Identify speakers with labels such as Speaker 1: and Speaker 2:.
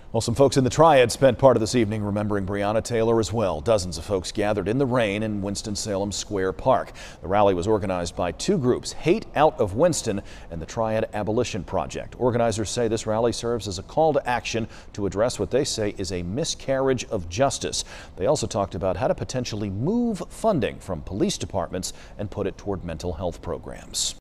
Speaker 1: Well, some folks in the Triad spent part of this evening remembering Breonna Taylor as well. Dozens of folks gathered in the rain in Winston-Salem Square Park. The rally was organized by two groups, Hate Out of Winston and the Triad Abolition Project. Organizers say this rally serves as a call to action to address what they say is a miscarriage of justice. They also talked about how to potentially move funding from police departments and put it toward mental health programs.